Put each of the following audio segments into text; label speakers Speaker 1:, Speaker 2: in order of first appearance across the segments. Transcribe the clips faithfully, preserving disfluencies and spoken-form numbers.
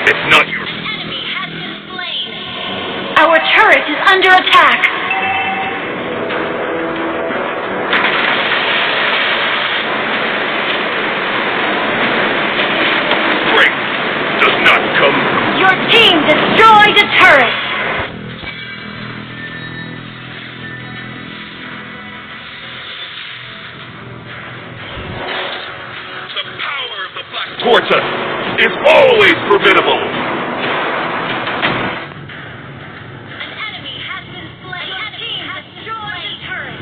Speaker 1: It's not your...
Speaker 2: An enemy has been slain. Our turret is under attack.
Speaker 1: Strength does not come from...
Speaker 2: Your team destroyed a turret.
Speaker 1: The power of the Black Tortoise is always formidable.
Speaker 2: An enemy has been slain. Your team destroyed a turret.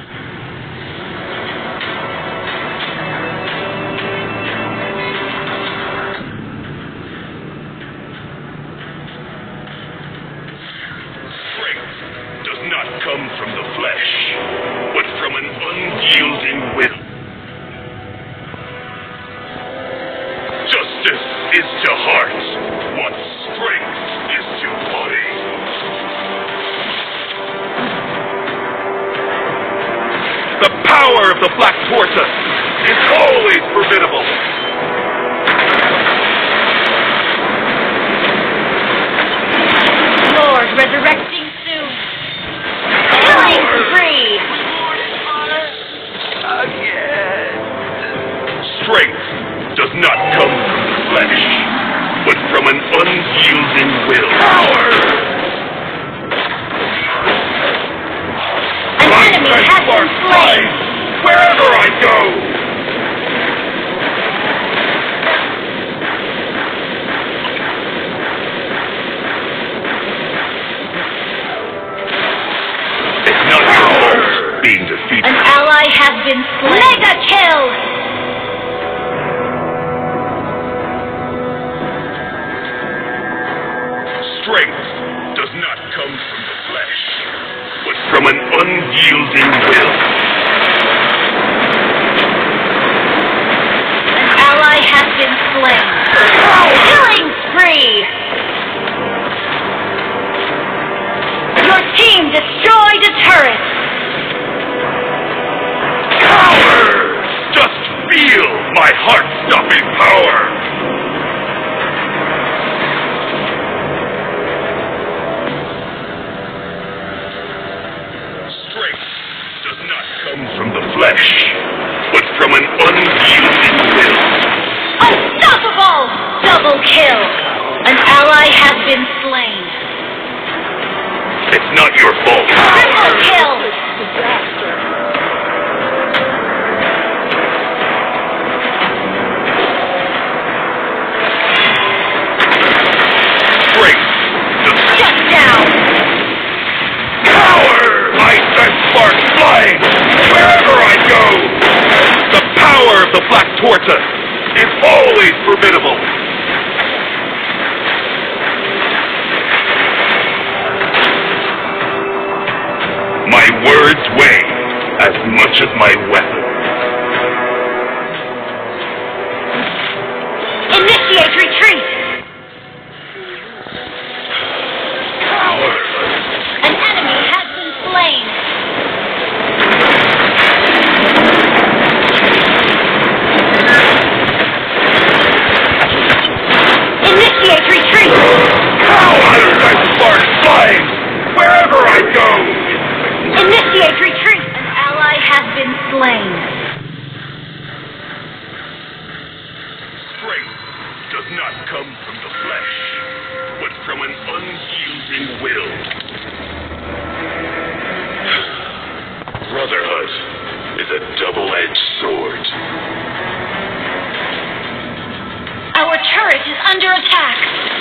Speaker 1: Strength does not come from the flesh, but from an unyielding will. Justice is to heart what strength is to body. The power of the Black Tortoise is always formidable.
Speaker 2: Lord resurrecting soon. Killing spree.
Speaker 1: Strength does not come from the flesh, but from an unyielding will. Power!
Speaker 2: An enemy has been slain.
Speaker 1: Wherever I go! It's not your fault being defeated.
Speaker 2: An ally has been slain. Mega kill!
Speaker 1: Strength does not come from the flesh, but from an unyielding will.
Speaker 2: An ally has been slain. Killing spree! Your team destroyed a turret!
Speaker 1: Power! Just feel my heart-stopping power! Strength does not come from the flesh, but from an unyielding will.
Speaker 2: Unstoppable! Double kill! An ally has been slain.
Speaker 1: It's not your fault.
Speaker 2: Triple kill!
Speaker 1: Strength does
Speaker 2: Shut down!
Speaker 1: power! Ice and sparks flying wherever I go! The power of the Black Tortoise is always formidable! My words weigh as much as my weapon.
Speaker 2: Initiate retreat!
Speaker 1: Powerless!
Speaker 2: An enemy has been slain. Initiate retreat!
Speaker 1: Power and sparks flying wherever I go!
Speaker 2: Initiate retreat! An ally has been slain.
Speaker 1: Strength does not come from the flesh, but from an unyielding will. Brotherhood is a double-edged sword.
Speaker 2: Our turret is under attack.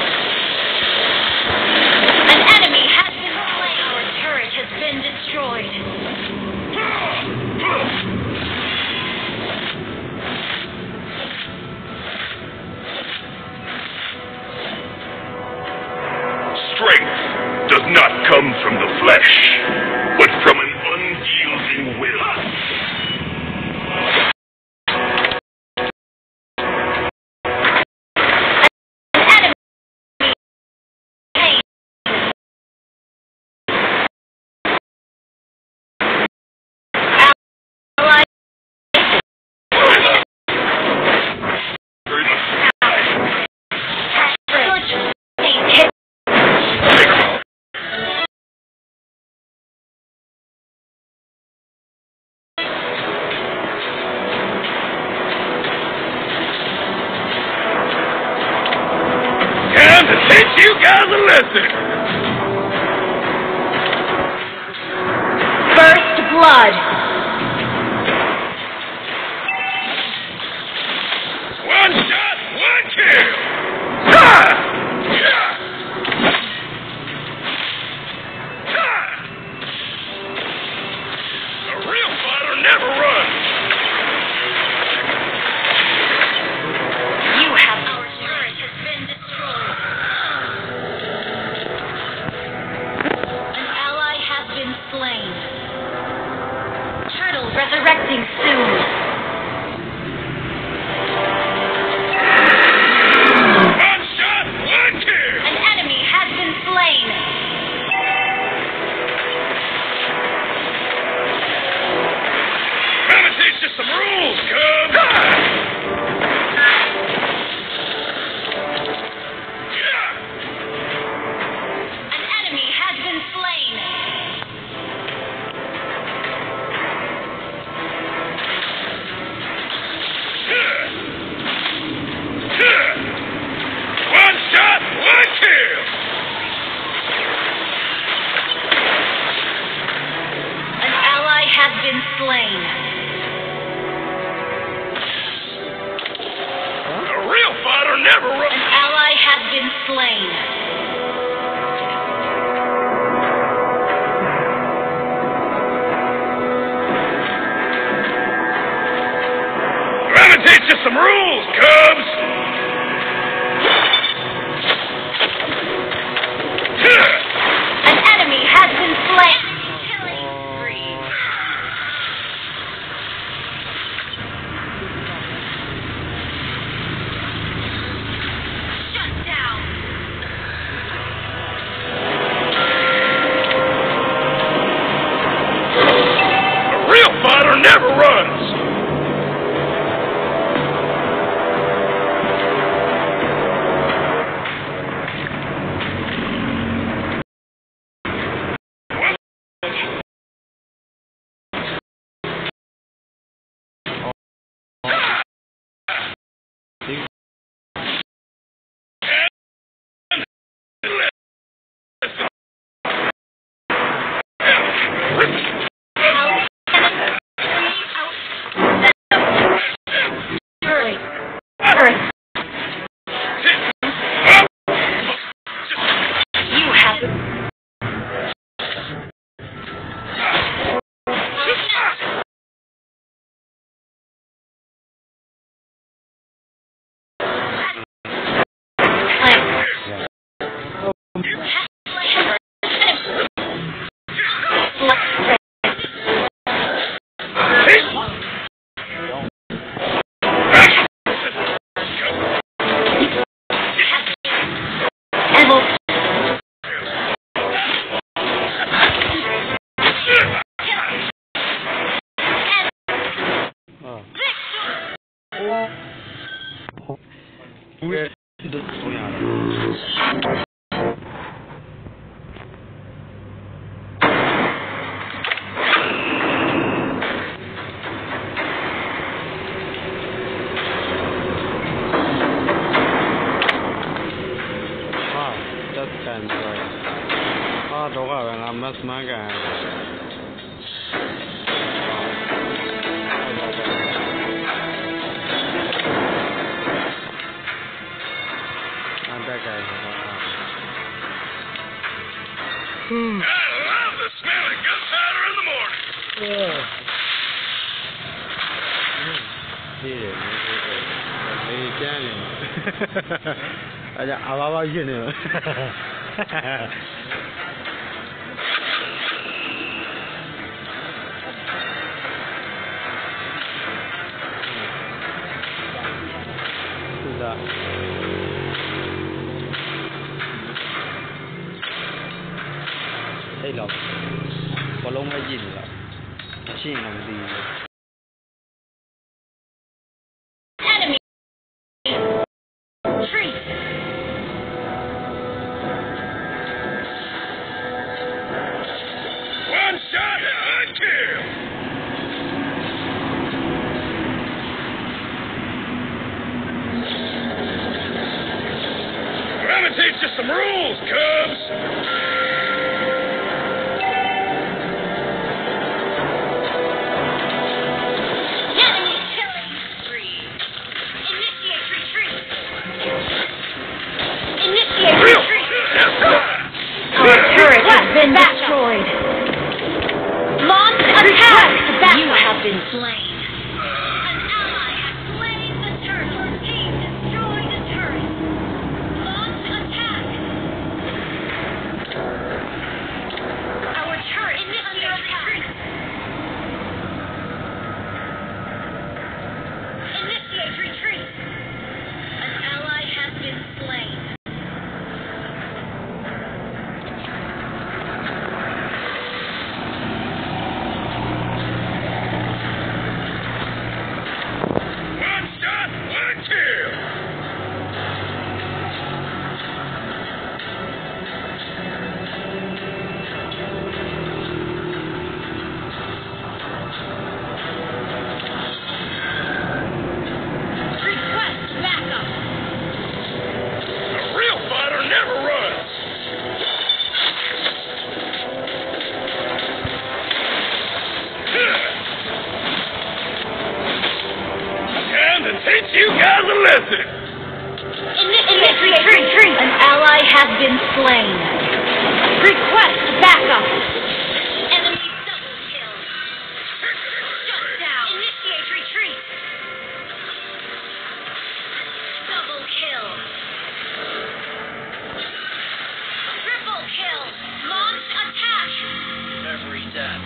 Speaker 2: An enemy has been slain. Our turret has been destroyed.
Speaker 1: Strength does not come from the flesh, but from an unyielding will. teach you guys a lesson.
Speaker 2: First blood.
Speaker 1: One shot, one kill. Ha! Yeah! Ha! A real fighter never runs.
Speaker 2: You have our turret has been destroyed. An ally has been slain. Turtle resurrecting soon.
Speaker 1: One shot, one kill.
Speaker 2: An enemy has been slain.
Speaker 1: Gonna teach you some rules, cub. Ha! Yeah!
Speaker 2: An enemy has been slain.
Speaker 1: Yeah! Yeah! One shot, one kill.
Speaker 2: An ally has been slain.
Speaker 1: A real fighter never
Speaker 2: An
Speaker 1: runs.
Speaker 2: ally has been slain.
Speaker 1: Gonna teach you some rules, cubs. Yeah!
Speaker 2: An enemy has been slain. Killing spree. Shut down.
Speaker 1: A real fighter never runs.
Speaker 2: Earth. Earth. You have.
Speaker 1: I love the smell of gunpowder in the morning.
Speaker 3: ဒီလေဒီကျန်းနေအဲဒါအဘာဘာဖြစ်နေလို့ဒါအဲ့တော့ဘလုံးမကြည့်နေတော့ရှင်းနေမသိဘူး
Speaker 2: Enemy. Treat.
Speaker 1: One shot, one kill. Gonna Let me teach you some rules, Cubs!
Speaker 2: Enemy killing spree. Initiate retreat. Initiate
Speaker 1: Real!
Speaker 2: retreat.
Speaker 4: Our turret has been destroyed.
Speaker 2: Launch attack.
Speaker 4: You have been slain.
Speaker 2: An ally has slain the turret. Your team destroyed a turret. Launch attack. Our turret initiate retreat. Initiate retreat. An ally has been slain.
Speaker 1: One shot, one kill!
Speaker 2: Request backup.
Speaker 1: A real fighter never runs! Time to teach you guys a lesson!
Speaker 2: Initiate retreat.
Speaker 4: An ally has been slain.
Speaker 2: Request backup. Enemy double kill. Shut down. Initiate retreat. Double kill. Triple kill. Launch attack.
Speaker 5: Every death.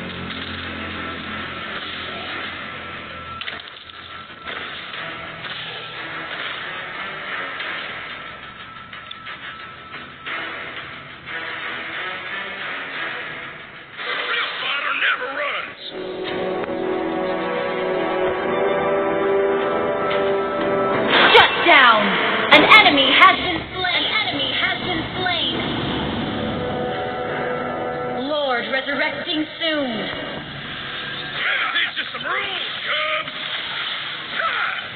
Speaker 1: A real fighter never runs!
Speaker 4: Shut down. An enemy has been
Speaker 2: Slain. An enemy has been slain. Lord resurrecting soon.
Speaker 1: Let me teach you some rules, Cubs! Ha!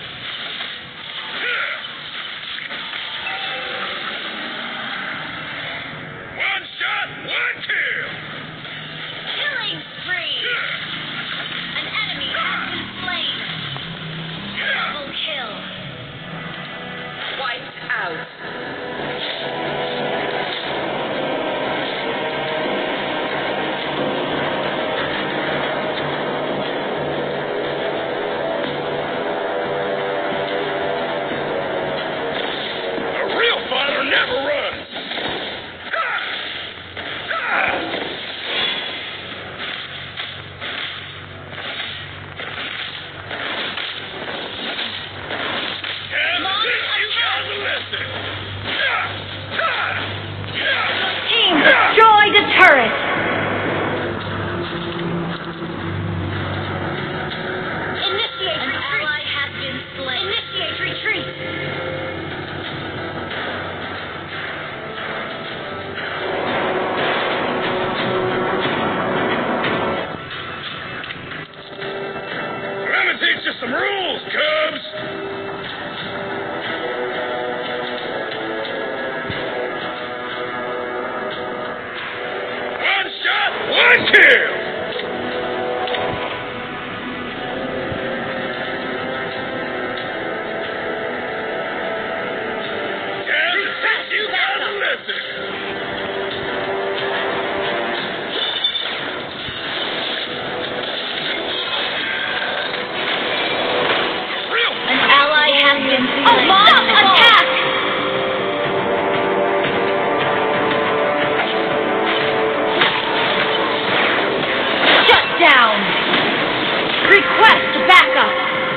Speaker 1: One shot, one kill!
Speaker 2: Killing spree. An enemy has been slain. Double kill.
Speaker 5: Wiped out.
Speaker 1: A real fighter never runs! Ha! Ha! Time to teach you guys a lesson! Ha! Ha! Yeah!
Speaker 4: team destroyed a turret.
Speaker 2: Initiate retreat. An ally has been slain. Initiate retreat.
Speaker 1: Let me teach you some rules, Cubs! One shot, one kill! Time to teach you guys a lesson! A real
Speaker 4: An ally has been
Speaker 2: A
Speaker 4: slain.
Speaker 2: mob attack.
Speaker 4: Shut down. Request backup.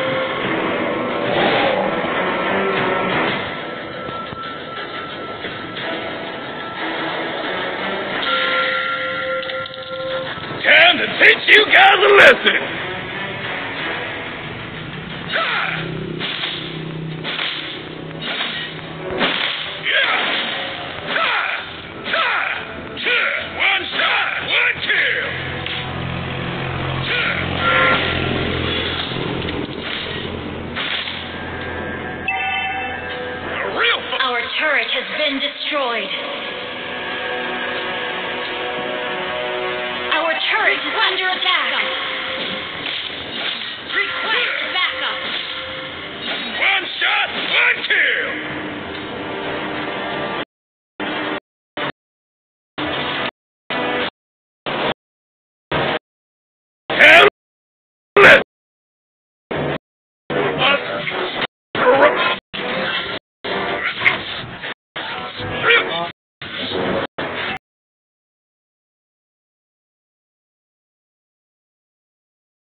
Speaker 1: Time to teach you guys a lesson! Ha! Yeah! Ha! Ha! Yeah! One shot, one kill! Yeah! A real fu-
Speaker 4: Our
Speaker 2: turret has been destroyed. Our turret is under attack. Request backup.
Speaker 1: One shot, one kill!